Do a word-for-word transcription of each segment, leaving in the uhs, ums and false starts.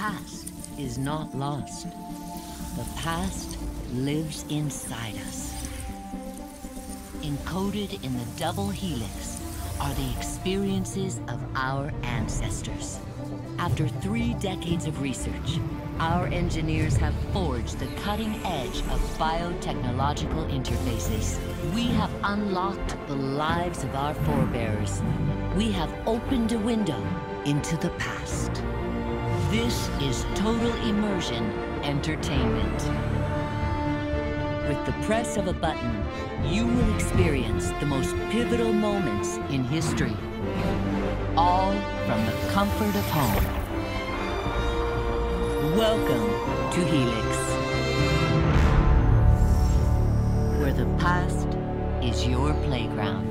past is not lost. The past lives inside us. Encoded in the double helix are the experiences of our ancestors. After three decades of research, our engineers have forged the cutting edge of biotechnological interfaces. We have unlocked the lives of our forebears. We have opened a window into the past. This is Total Immersion Entertainment. With the press of a button, you will experience the most pivotal moments in history, all from the comfort of home. Welcome to Helix, where the past is your playground.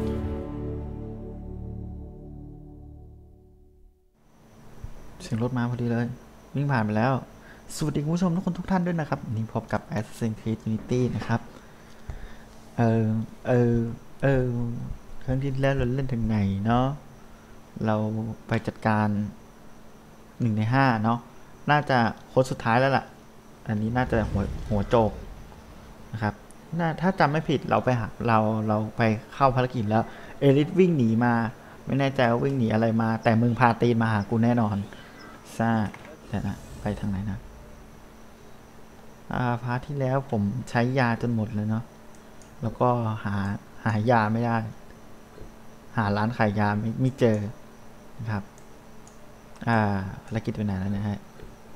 เสียงรถมาพอดีเลยวิ่งผ่านไปแล้วสวัสดีคุณผู้ชมทุกคนทุกท่านด้วยนะครับนี่พบกับ Assassin's Creed Unity นะครับเออเออเออครั้งที่แล้วเราเล่นถึงไหนเนาะเราไปจัดการหนึ่งในห้าเนาะน่าจะโค้ดสุดท้ายแล้วล่ะอันนี้น่าจะหัวหัวโจกนะครับน่าถ้าจำไม่ผิดเราไปหาเราเราไปเข้าภารกิจแล้วเอลิสวิ่งหนีมาไม่แน่ใจว่าวิ่งหนีอะไรมาแต่มึงพาตีนมาหากูแน่นอนซ่าแต่นะไปทางไหนนะอ่าพาร์ทที่แล้วผมใช้ยาจนหมดเลยเนาะแล้วก็หาหายาไม่ได้หาร้านขายยาไม่ไม่เจอนะครับอ่าภารกิจไปไหนแล้วนะฮะ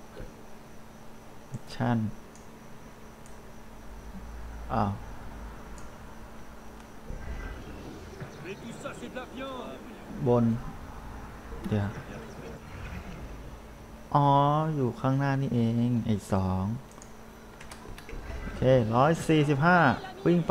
มิชชั่นอ้าวบนเดี๋ยวอ๋ออยู่ข้างหน้านี่เองไอ้สองโอเคร้อยสี่สิบห้าวิ่งไป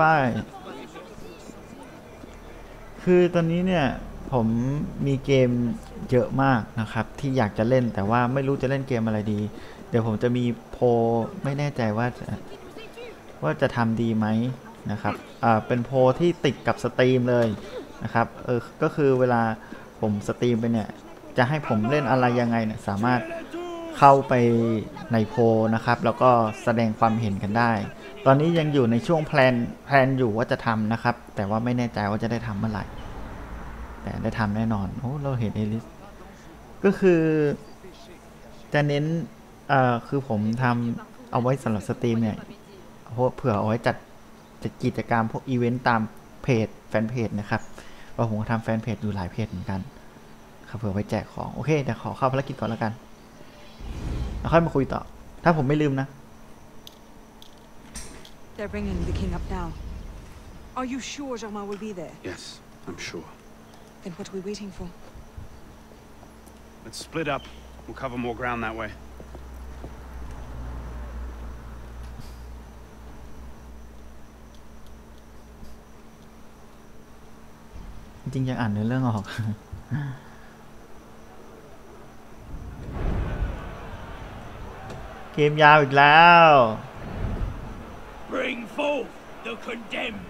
คือตอนนี้เนี่ยผมมีเกมเยอะมากนะครับที่อยากจะเล่นแต่ว่าไม่รู้จะเล่นเกมอะไรดีเดี๋ยวผมจะมีโพลไม่แน่ใจว่าจะว่าจะทำดีไหมนะครับอ่าเป็นโพลที่ติดกับสตรีมเลยนะครับเออก็คือเวลาผมสตรีมไปเนี่ยจะให้ผมเล่นอะไรยังไงเนี่ยสามารถเข้าไปในโพลนะครับแล้วก็แสดงความเห็นกันได้ตอนนี้ยังอยู่ในช่วงแพลนแพลนอยู่ว่าจะทำนะครับแต่ว่าไม่แน่ใจว่าจะได้ทำเมื่อไหร่แต่ได้ทำแน่นอนโอ้เราเห็นเอลิสก็คือจะเน้นเอ่อคือผมทำเอาไว้สำหรับสตรีมเนี่ยเผื่อเอาไว้จัดจัดกิจกรรมพวกอีเวนต์ตามเพจแฟนเพจนะครับเพราะผมทำแฟนเพจอยู่หลายเพจเหมือนกันครับเผื่อไว้แจกของโอเคเดี๋ยวขอเข้าภารกิจก่อนแล้วกันแล้วค่อยมาคุยต่อถ้าผมไม่ลืมนะ They're bringing the king up now. Are you sure Germain will be there? Yes, I'm sure. Then what are we waiting for? Let's split up. We'll cover more ground that way. จริงๆยังอ่านเนื้อเรื่องออกเกมยาวอีกแล้ว Bring forth the condemned.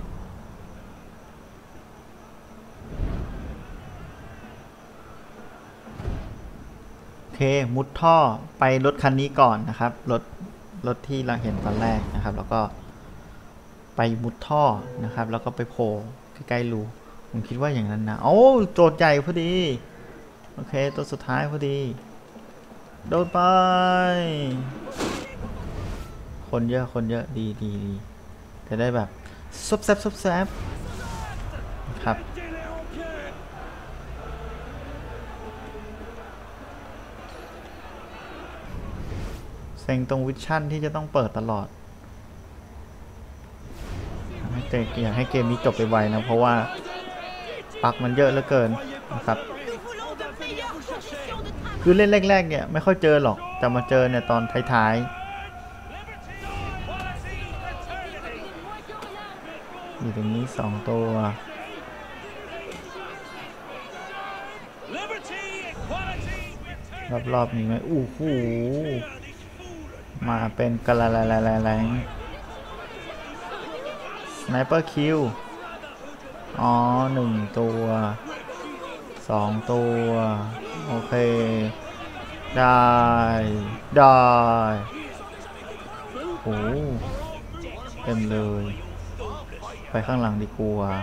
โอเคมุดท่อไปรถคันนี้ก่อนนะครับรถรถที่เราเห็นตอนแรกนะครับแล้วก็ไปมุดท่อนะครับแล้วก็ไปโผล่ใกล้ๆรูผมคิดว่าอย่างนั้นนะโอ้โจทย์ใหญ่พอดีโอเคตัวสุดท้ายพอดีโดนไปคนเยอะคนเยอะดีดีดีจะได้แบบซุบแซบซุบแซบครับเซ็งตรงวิชั่นที่จะต้องเปิดตลอดให้เกมอยากให้เกมนี้จบไปไวนะเพราะว่าปักมันเยอะเหลือเกินนะครับคือเล่นแรกๆเนี่ยไม่ค่อยเจอหรอกแต่มาเจอเนี่ยตอนท้ายๆอยู่ตรงนี้สองตัวรอบๆนี้ไหมอู้หูมาเป็นกระไรแรงสไนเปอร์คิวอ๋อหนึ่งตัวสองตัวโอเคได้ได้โอ้เต็มเลยไปข้างหลังดีกว่า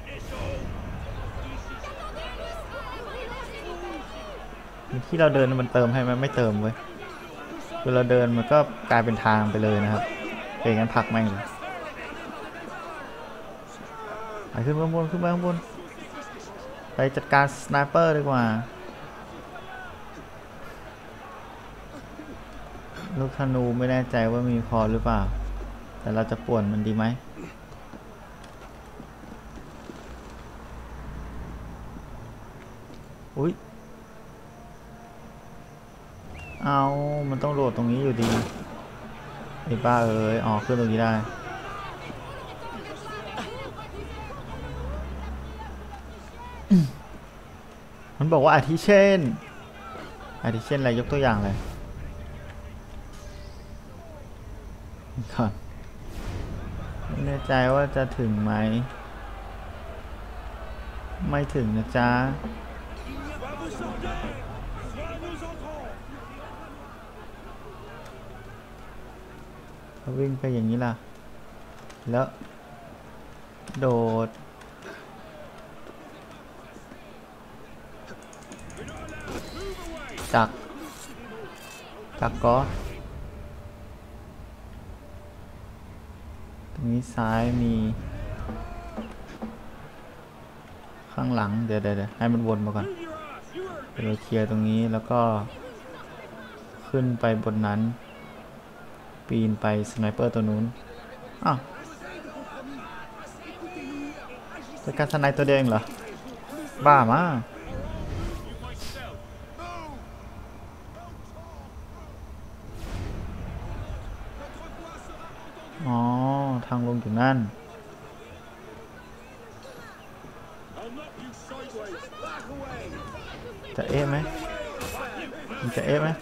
ที่เราเดินมันเติมให้ไหมไม่เติมเว้ยคือเราเดินมันก็กลายเป็นทางไปเลยนะครับเป็นงั้นผักแม่งเลยไปขึ้นข้างบนขึ้นไปข้างบนไปจัดการสไนเปอร์ดีกว่าลูกธนูไม่แน่ใจว่ามีพอหรือเปล่าแต่เราจะป่วนมันดีไหมอุ๊ยเอามันต้องโดดตรงนี้อยู่ดีไอ้บ้าเอ้ยอ๋อขึ้นตรงนี้ได้มันบอกว่าอาทิเช่นอาทิเช่นอะไรยกตัวอย่างเลยก่อนไม่แน่ใจว่าจะถึงไหมไม่ถึงนะจ๊ะวิ่งไปอย่างนี้ล่ะแล้วโดดจักจักก็ตรงนี้ซ้ายมีข้างหลังเดี๋ยวเดี๋ยวให้มันวนมาก่อนเดี๋ยวเราเคลียร์ตรงนี้แล้วก็ขึ้นไปบนนั้นปีนไปสไนเปอร์ตัวนู้นอ้าวเป็นการสไนตัวเดียวเองเหรอบ้ามากอ๋อทางลงอยู่นั่นจะเอ๊ะไหมมันจะเอ๊ะไหม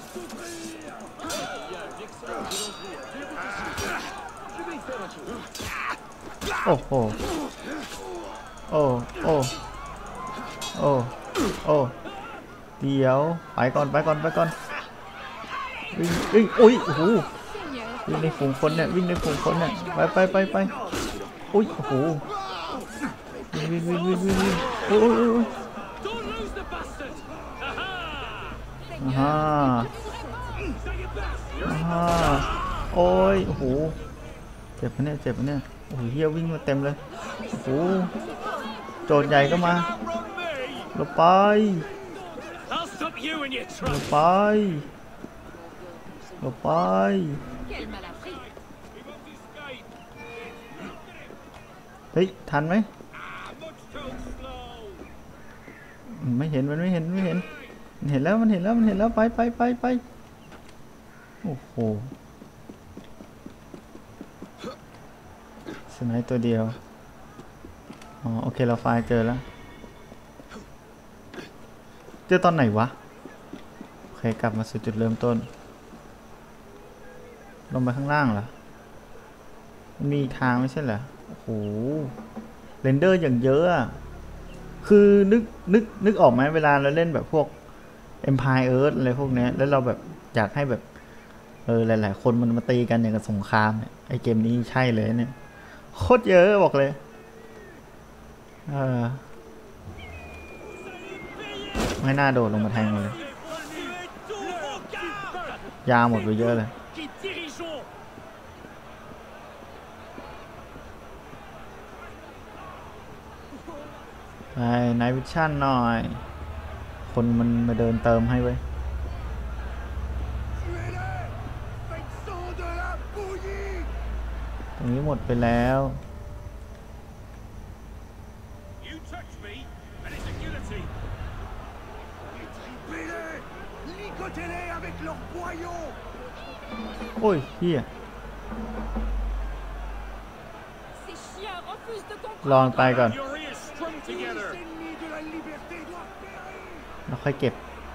โอ้โหโอ้โอ้โอ้โอ้เดี๋ยวไปก่อนไปก่อนไปก่อนวิ่งวิ่งโอ้ยโอ้โหวิ่งในฝูงคนเนี่ยวิ่งในฝูงคนเนี่ยไปไปไปไปโอ้ยโอ้โหวิ่งวิ่งวิ่งวิ่งวิ่งวิ่งโอ้ยโอ้ยโอ้ยฮ่าฮ่าโอ้ยโอ้โหเจ็บปะเนี่ยเจ็บปะเนี่ยโอ้โหเฮียวิ่งมาเต็มเลยโอ้โหโจทย์ใหญ่ก็มาลงไปลงไปลงไปเฮ้ยทันไหมไม่เห็นมันไม่เห็นไม่เห็นมันเห็นแล้วมันเห็นแล้วมันเห็นแล้วไปไปไปไปโอ้โหสไนตัวเดียวอ๋อโอเคเราไฟล์เจอแล้วเจอตอนไหนวะโอเคกลับมาสู่จุดเริ่มต้นลงไปข้างล่างเหรอมีทางไม่ใช่เหรอโอ้โหเรนเดอร์อย่างเยอะอะคือนึกนึกนึกออกไหมเวลาเราเล่นแบบพวก Empire Earth อะไรพวกนี้แล้วเราแบบอยากให้แบบเออหลายๆคนมันมาตีกันอย่างกับสงครามเนี่ยไอเกมนี้ใช่เลยเนี่ยโคตรเยอะบอกเลยเออไม่น่าโดดลงมาแทงเลยยาหมดไปเยอะเลยไปไนท์วิชั่นหน่อยคนมันมาเดินเติมให้ไว้ตรงนี้หมดไปแล้วโอ้ยเฮียลองไปก่อนแล้วค่อยเก็บ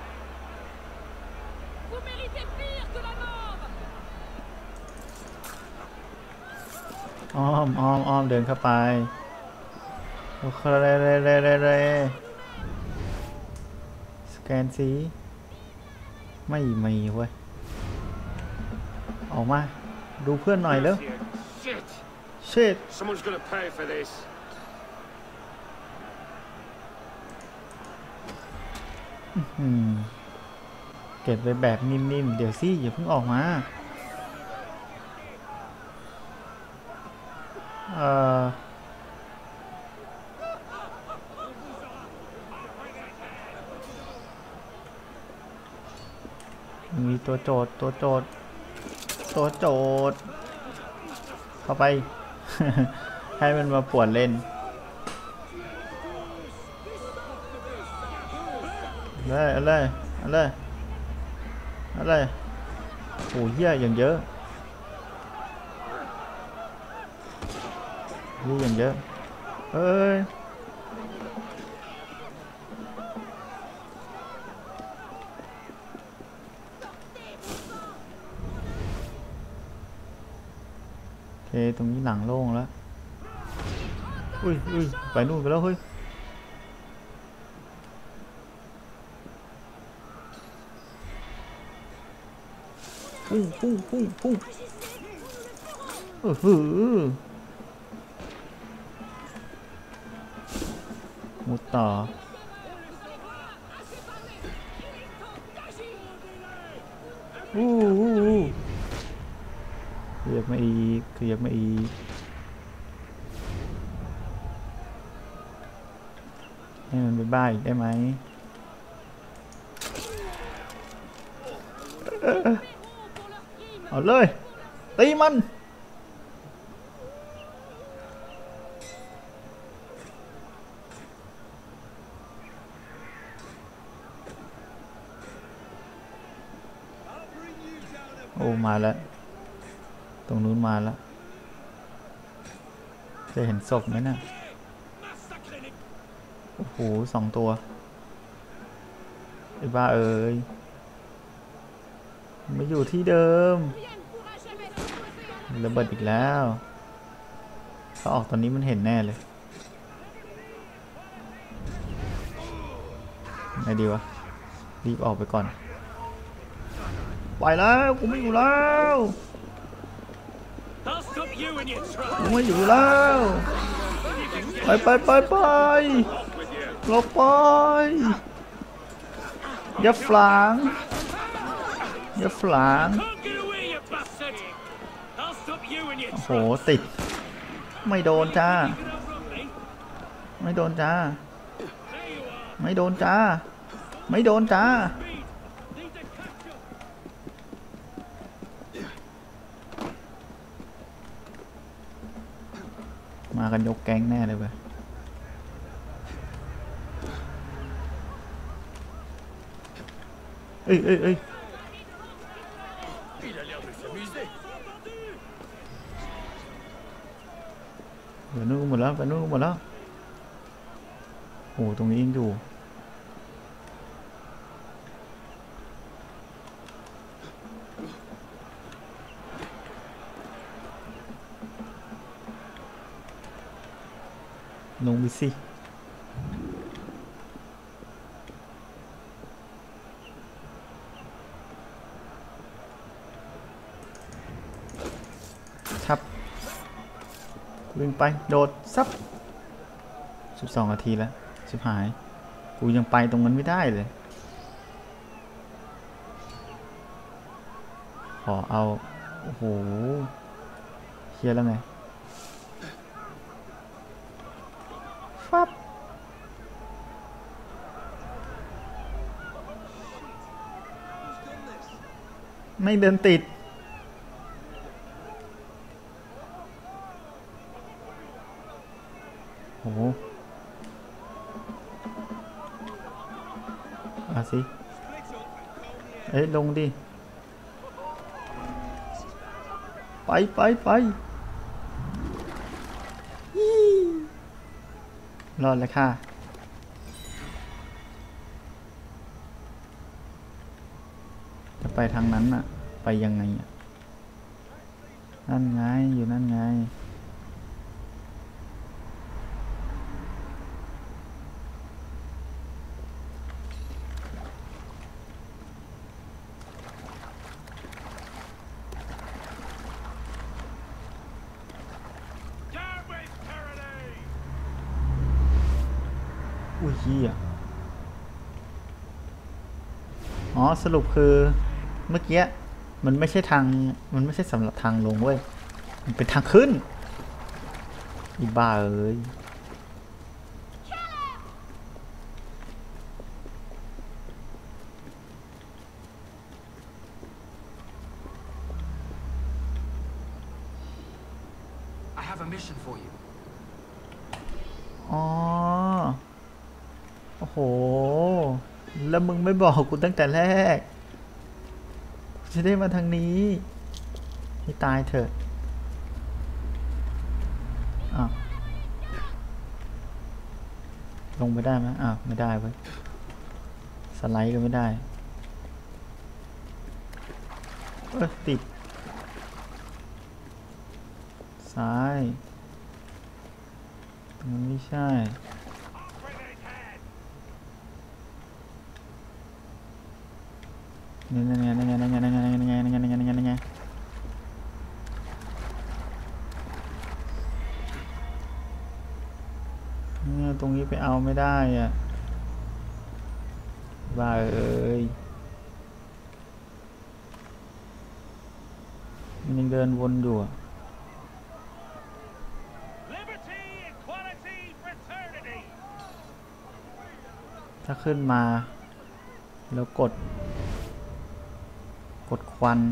อ้อมอ้อมอ้อมเดินเข้าไปโอเคเร่เร่เร่เร่สแกนสีไม่มีเว้ยออกมาดูเพื่อนหน่อยแล้ว Shit! shit Someone's gonna pay for this. อืมเก็บไว้แบบนิ่มๆเดี๋ยวสิอย่าเพิ่งออกมาเอ่อมีตัวโจทย์ตัวโจทย์ตัวโจทย์เข้าไป ให้มันมาปวดเล่นเลยเอาเลยเอาเลยเอาเลยโอ้เหี้ยอย่างเยอะเหี้ยอย่างเยอะเอ้ยโอเคตรงนี้หลังโล่งแล้วอุ้ยอุ้ยไปนู่นไปแล้วเฮ้ยพุ่งพุ่งพุ่งพุ่งเออหือมุดต่ออู้อู้อู้ขยับมาอีกขยับมาอีกให้มันไปบ้าอีกได้ไหมเอาเลยตีมันโอ้มาแล้วตรงนู้นมาแล้วจะเห็นศพไหมนะโอ้โหสองตัวไอ้บ้าเอ้ยมาอยู่ที่เดิมระเบิดอีกแล้วถ้าออกตอนนี้มันเห็นแน่เลยไงดีวะรีบออกไปก่อนไปแล้วกูไม่อยู่แล้ว I'll stop you in your กู tracks. ไม่อยู่แล้วไปไปไปไปหลบไปอย่าฝังอย่าฝัง Can't get away, you bastard. I'll stop you in your โอ้โห tracks. ติดไม่โดนจ้า You can outrun me. ไม่โดนจ้า There you are. ไม่โดนจ้าไม่โดนจ้า Speed. Need to catch up. มากันยกแก๊งแน่เลยเว้ยเอ้ยเอ้ยเอ้ย Il a l'air de s'amuser. ไปนู่นหมดแล้วไปนู่นหมดแล้วโอ้ตรงนี้ยังอยู่ลงไปสิชับวิ่งไปโดดซับสิบสองนาทีแล้วชิบหายกูยังไปตรงนั้นไม่ได้เลยขอเอาโอ้โหเคลียร์แล้วไงฟับไม่เดินติดโอ้โหเอาสิเอ้ยลงดิไปไปไปรอดแล้วค่ะจะไปทางนั้นน่ะไปยังไงอ่ะนั่นไงอยู่นั่นไงขี้อ่ะอ๋อสรุปคือเมื่อกี้มันไม่ใช่ทางมันไม่ใช่สำหรับทางลงเว้ยมันเป็นทางขึ้นอีบ้าเอ้ยอ๋อโอ้โหแล้วมึงไม่บอกกูตั้งแต่แรกจะได้มาทางนี้ให้ตายเถอะอ้าวลงไปได้ไหมอ้าวไม่ได้เว้ยสไลด์ก็ไม่ได้เออติดซ้ายมันไม่ใช่นี่นั่นไงนั่นไงนั่นไงนั่นไงนั่นไงนั่นไงนั่นไงนั่นไงนั่นไงเนี่ยตรงนี้ไปเอาไม่ได้อ่ะบ้าเอ้ยมันยังเดินวนอยู่อ่ะถ้าขึ้นมาแล้วกดกดควัน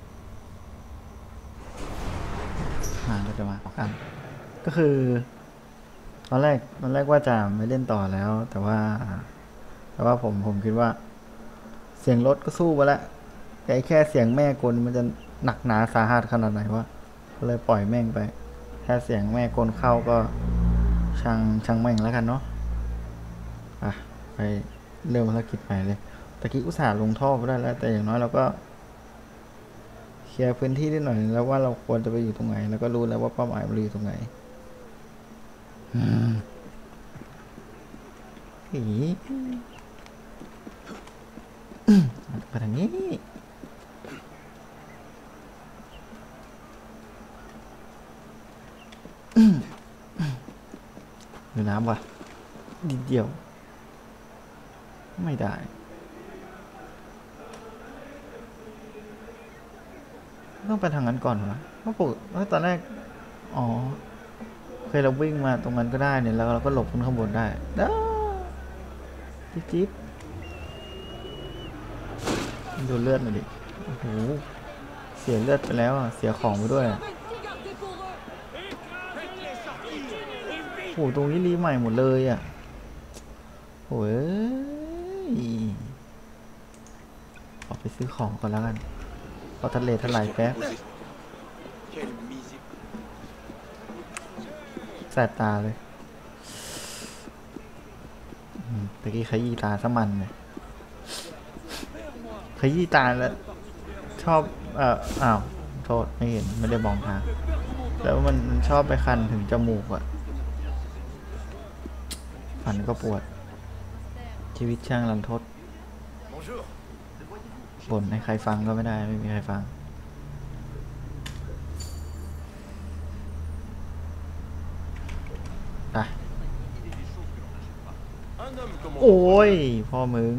หางก็จะมากันก็คือตอนแรกตอนแรกว่าจะไม่เล่นต่อแล้วแต่ว่าแต่ว่าผมผมคิดว่าเสียงรถก็สู้ไปแล้วแต่แค่เสียงแม่กลมันจะหนักหนาสาหัสขนาดไหนวะก็เลยปล่อยแม่งไปแค่เสียงแม่กลเข้าก็ช่างช่างแม่งแล้วกันเนาะอ่ะไปเริ่มภารกิจใหม่เลยตะกี้อุตส่าห์ลงท่อไปได้แล้วแต่อย่างน้อยเราก็เคลียร์พื้นที่ได้หน่อยแล้วว่าเราควรจะไปอยู่ตรงไหนแล้วก็รู้แล้วว่าเป้าหมายเราอยู่ตรงไหนอีไปทางนี้ดูน้ำว่ะนิดเดียวไม่ได้ต้องไปทางนั้นก่อนวะเพราะปกติตอนแรกอ๋อเคยเราวิ่งมาตรงนั้นก็ได้เนี่ยแล้วเราก็หลบขึ้นข้างบนได้ด้าจิ๊บจิ๊บดูเลือดหน่อยดิโอ้โหเสียเลือดไปแล้วอ่ะเสียของไปด้วยโอ้โหตรงนี้รีใหม่หมดเลยอ่ะโอ้ยออกไปซื้อของก่อนแล้วกันพอทะเลทลายแป๊บแสบตาเลยตะกี้ขยี้ตาสมันเลยขยี้ตาแล้วชอบเอ่ออ้าวโทษไม่เห็นไม่ได้มองทางแล้วมันชอบไปคันถึงจมูกอะฟันก็ปวดชีวิตช่างรันทดบ่นให้ใครฟังก็ไม่ได้ไม่มีใครฟังไปโอ้ยพ่อมึง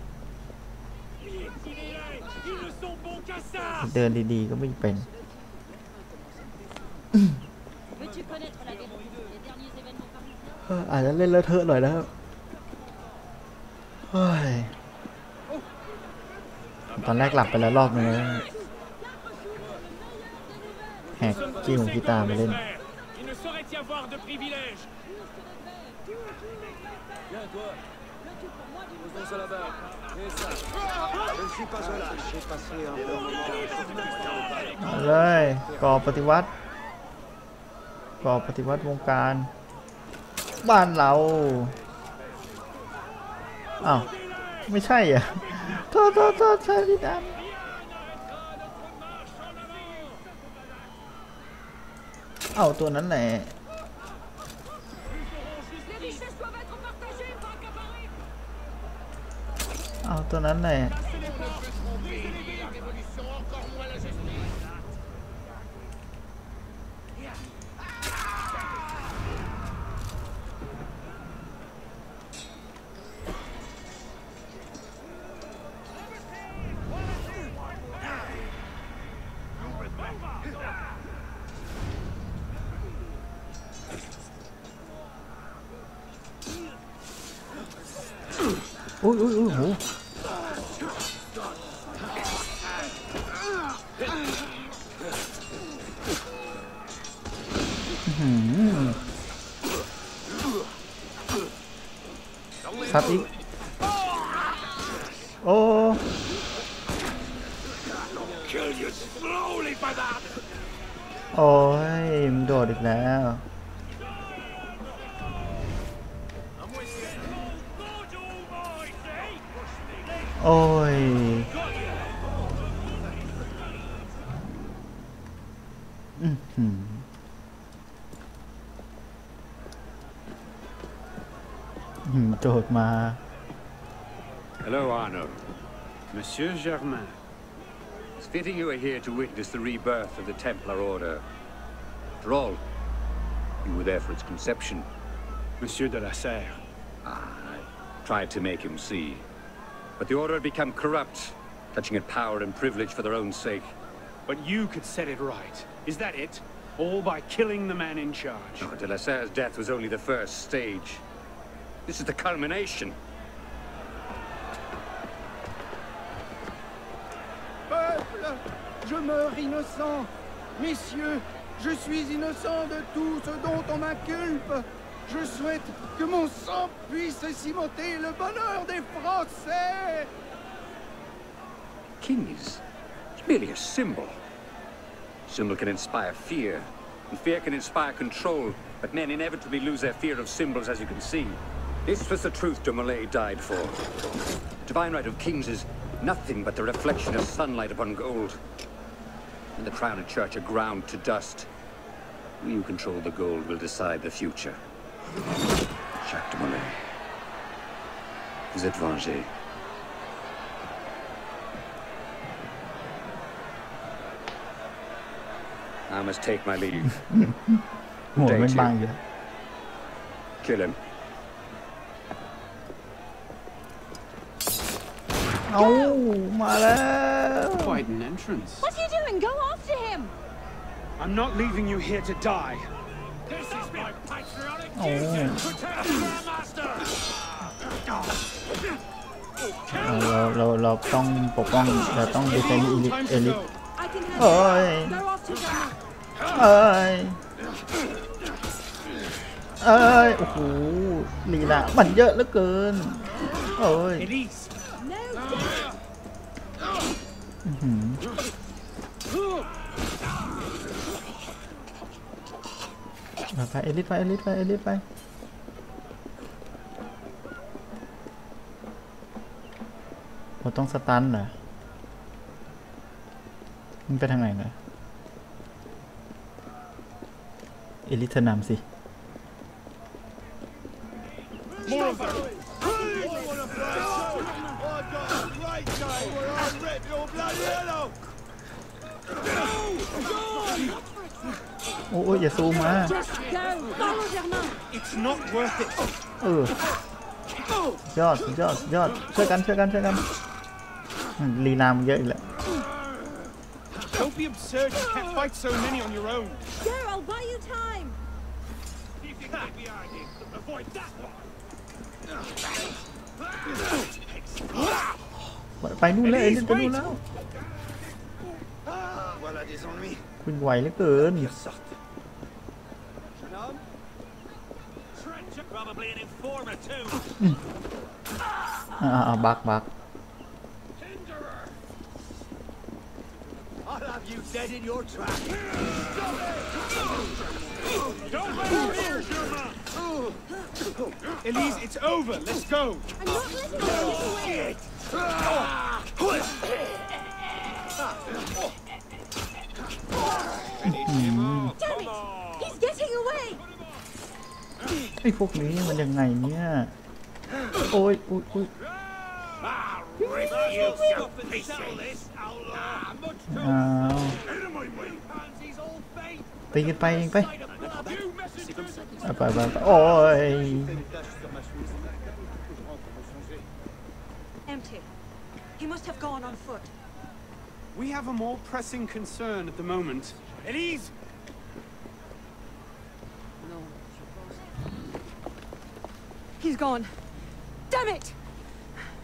เดินดีๆก็ไม่เป็นอาจจะเล่นเลอะเทอะหน่อยนะครับตอนแรกหลับไปแล้วรอบนึงแหกจี้ของกีตาร์ไปเล่นเอาเลยก่อปฏิวัติก่อปฏิวัติวงการบ้านเราอ้าวไม่ใช่อ่ะโทษโทษโทษใช่พี่ดันเอาตัวนั้นแหละเอาตัวนั้นแหละอุ้ยอุ้ยอุ้ยโหซัดอีกโอ้โอ้ยมันโดดอีกแล้วโอ้ยอือหือโดดมา Hello, Arno. Monsieur Germain. It's fitting you are here to witness the rebirth of the Templar Order. After all, you were there for its conception. Monsieur de la Serre. Ah, I tried to make him see. But the Order had become corrupt, clutching at power and privilege for their own sake. But you could set it right. Is that it? All by killing the man in charge. No, de la Serre's death was only the first stage. This is the culmination. Peuple, je meurs innocent. Messieurs, je suis innocent de tout ce dont on m'inculpe. Je souhaite que mon sang puisse cimenter le bonheur des Français. King is it's merely a symbol. Symbol can inspire fear, and fear can inspire control, but men inevitably lose their fear of symbols, as you can see. This was the truth Dumoulin died for. The divine right of kings is nothing but the reflection of sunlight upon gold. When the crown and church are ground to dust, we who control the gold will decide the future. Jacques Dumoulin, vous êtes vengé. I must take my leave. หัวมันบางอยู่ Kill him. เอามาแล้ว Quite an entrance. What are you doing? Go after him! I'm not leaving you here to die. This is my patriotic โอ้ duty. Protect our master. เราเราเราต้องปกป้องเราต้องดีเฟนต์เอลิท I can handle Oi. it. Go after Germain. เอ้ยเอ้ยโอ้โหลีลามันเยอะเหลือเกินโอ้ย Elise. No! อื้อหือไปเอลิทไปเอลิทไปเอลิทไปเราต้องสตันเหรอมันไปทางไหนนะเอลิทเธอนำสิ โอ้ยอย่าซูมมา Just go! Follow Germain! It's not worth it. เออ ยอดยอดยอดช่วยกันช่วยกันช่วยกันลีลามเยอะอีกแล้ว Don't be absurd. You can't fight so many on your own. Go! I'll buy you time! You think I'd be hiding? Avoid that one. ไปนู่นเลยเอลิทไปนู่นแล้ว Voilà des ennuis. คุณไหวเหลือเกิน Trench, probably an informer too. อ่าบักบัก I'll have you dead in your tracks. Don't let her hear, Germain. Elise, it's over. Let's go. I'm not letting you get away! Damn it! He's getting away! ไอ้พวกนี้มันยังไงเนี่ยโอ้ยอุ้ยอุ้ย Rip you self and sell this outlaw. Much อ้าว pansies all fate. ตีกันไปเองไป You messengers. ไปไปไปโอ้ย Empty. He must have gone on foot. We have a more pressing concern at the moment. Elise! He's gone. Damn it!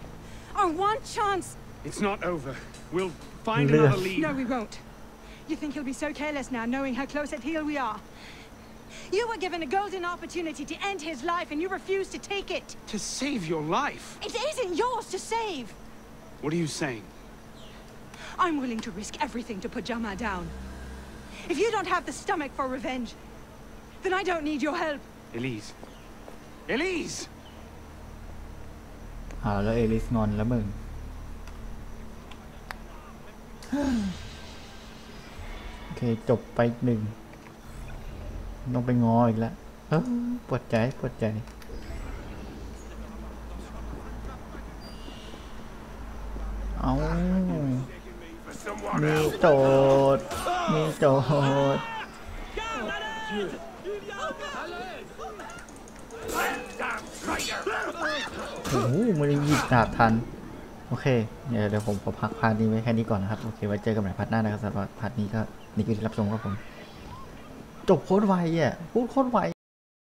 Our one chance. It's not over. We'll find another lead. No, we won't. You think he'll be so careless now, knowing how close at heel we are? You were given a golden opportunity to end his life, and you refused to take it. To save your life? It isn't yours to save. What are you saying? I'm willing to risk everything to put Jamal down. If you don't have the stomach for revenge, then I don't need your help. Elise. Elise! อ่าแล้วเอลิสงอนแล้วมึง โอเคจบไปหนึ่งต้องไปงออีกแล้วเออปวดใจปวดใจเอามีโจทย์มีโจทย์โอ้โหมันหยิบดาบทันโอเคเดี๋ยวเดี๋ยวผมขอพักพาร์ทนี้ไว้แค่นี้ก่อนนะครับโอเคไว้เจอกันใหม่พาร์ทหน้านะครับสำหรับพาร์ทนี้ก็นี่คือที่รับชมครับผมจบโคตรไวอ่ะพูดโคตรไว